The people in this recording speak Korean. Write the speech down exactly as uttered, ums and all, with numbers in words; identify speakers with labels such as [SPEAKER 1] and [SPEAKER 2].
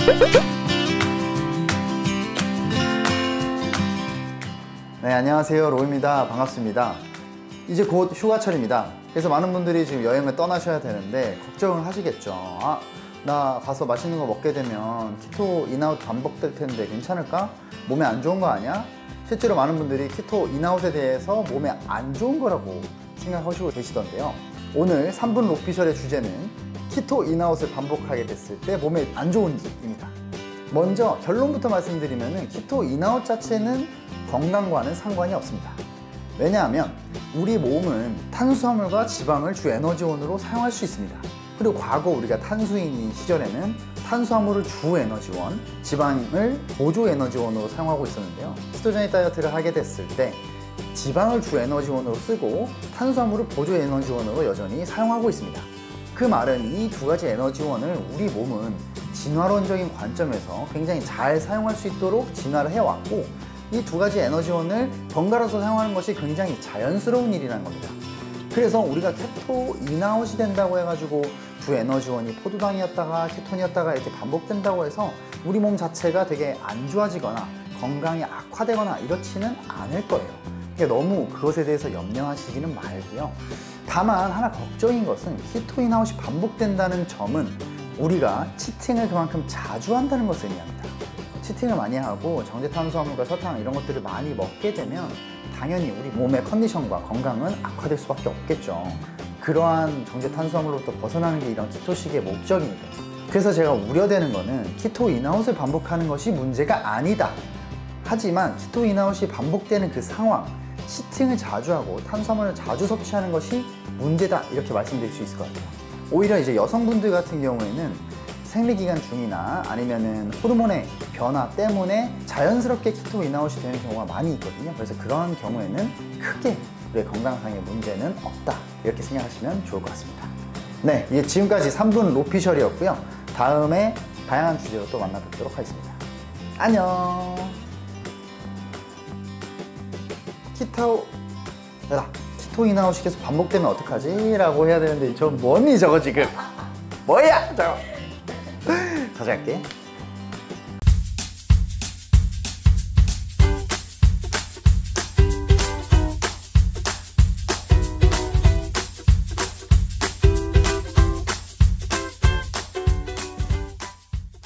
[SPEAKER 1] 네, 안녕하세요. 로우입니다. 반갑습니다. 이제 곧 휴가철입니다. 그래서 많은 분들이 지금 여행을 떠나셔야 되는데 걱정을 하시겠죠. 아, 나 가서 맛있는 거 먹게 되면 키토 인아웃 반복될 텐데 괜찮을까? 몸에 안 좋은 거 아니야? 실제로 많은 분들이 키토 인아웃에 대해서 몸에 안 좋은 거라고 생각하시고 계시던데요. 오늘 삼 분 로피셜의 주제는 키토 인아웃을 반복하게 됐을 때 몸에 안 좋은지입니다. 먼저 결론부터 말씀드리면 키토 인아웃 자체는 건강과는 상관이 없습니다. 왜냐하면 우리 몸은 탄수화물과 지방을 주 에너지원으로 사용할 수 있습니다. 그리고 과거 우리가 탄수인인 시절에는 탄수화물을 주 에너지원, 지방을 보조 에너지원으로 사용하고 있었는데요. 키토제닉 다이어트를 하게 됐을 때 지방을 주 에너지원으로 쓰고 탄수화물을 보조 에너지원으로 여전히 사용하고 있습니다. 그 말은 이 두 가지 에너지원을 우리 몸은 진화론적인 관점에서 굉장히 잘 사용할 수 있도록 진화를 해왔고, 이 두 가지 에너지원을 번갈아서 사용하는 것이 굉장히 자연스러운 일이라는 겁니다. 그래서 우리가 키토 인아웃이 된다고 해가지고 두 에너지원이 포도당이었다가 키톤이었다가 이렇게 반복된다고 해서 우리 몸 자체가 되게 안 좋아지거나 건강이 악화되거나 이렇지는 않을 거예요. 그러니까 너무 그것에 대해서 염려하시지는 말고요. 다만 하나 걱정인 것은 키토 인아웃이 반복된다는 점은 우리가 치팅을 그만큼 자주 한다는 것을 의미합니다. 치팅을 많이 하고 정제 탄수화물과 설탕 이런 것들을 많이 먹게 되면 당연히 우리 몸의 컨디션과 건강은 악화될 수밖에 없겠죠. 그러한 정제 탄수화물로부터 벗어나는 게 이런 키토식의 목적입니다. 그래서 제가 우려되는 거는 키토 인아웃을 반복하는 것이 문제가 아니다. 하지만 키토 인아웃이 반복되는 그 상황, 치팅을 자주 하고 탄수화물을 자주 섭취하는 것이 문제다, 이렇게 말씀드릴 수 있을 것 같아요. 오히려 이제 여성분들 같은 경우에는 생리기간 중이나 아니면은 호르몬의 변화 때문에 자연스럽게 키토 인아웃이 되는 경우가 많이 있거든요. 그래서 그런 경우에는 크게 우리의 건강상의 문제는 없다, 이렇게 생각하시면 좋을 것 같습니다. 네, 이제 지금까지 삼 분 로피셜이었고요. 다음에 다양한 주제로 또 만나뵙도록 하겠습니다. 안녕. 키토 야, 키토 인아웃이 계속 반복되면 어떡하지? 라고 해야 되는데 저 뭐니 저거 지금 뭐야 저거. 다시 할게.